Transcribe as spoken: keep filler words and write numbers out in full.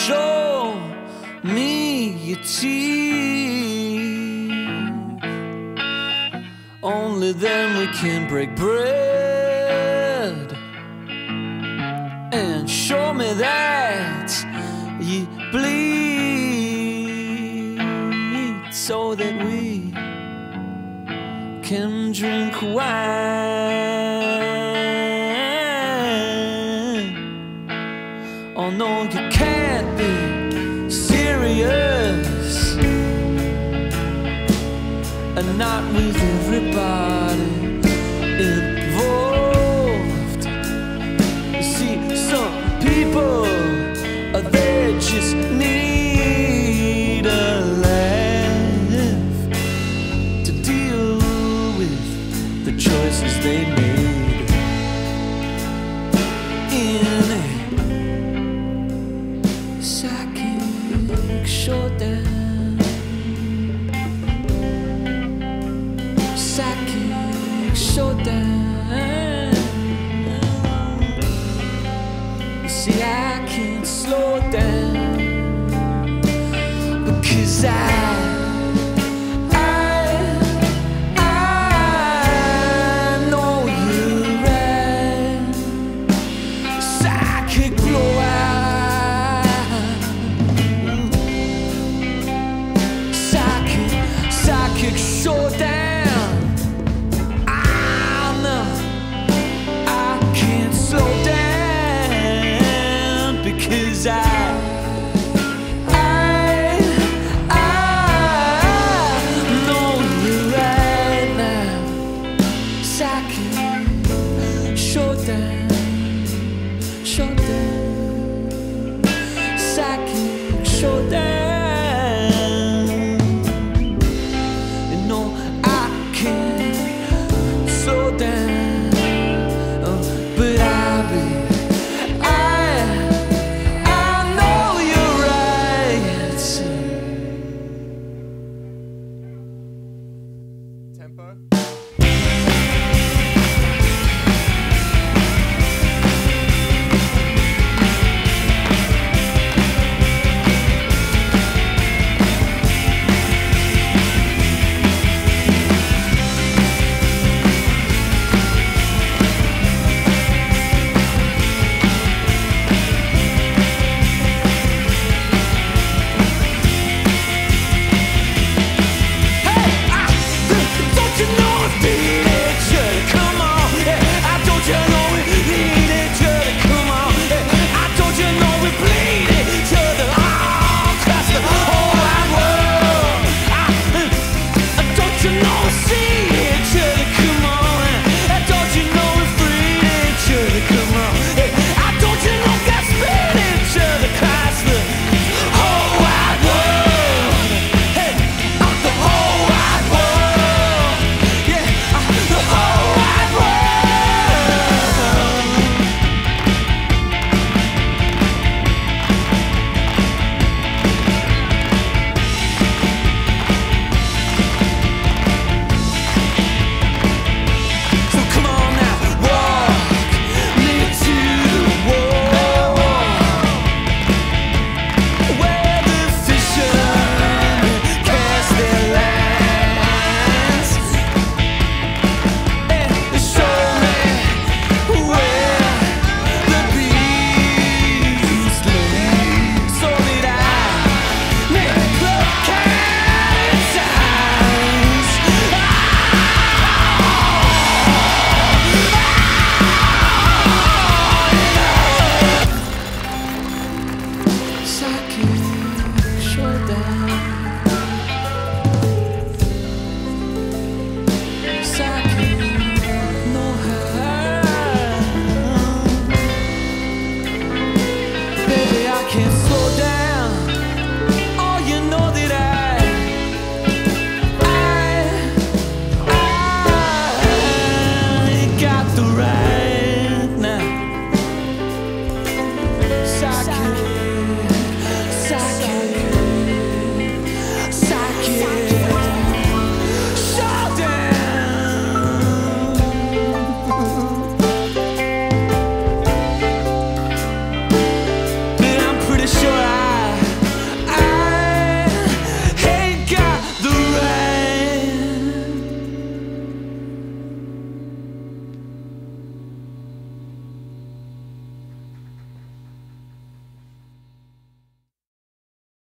show me your teeth. Only then we can break bread and show me that you bleed, so that we can drink wine. Oh no, you can't be serious and not with everybody involved. You see, some people, they just need a laugh to deal with the choices they made in a psychic showdown. Psychic showdown. You see, I can't slow down because I showdown. I know I can't slow down because I, I, I know you right now. Psychic showdown, showdown.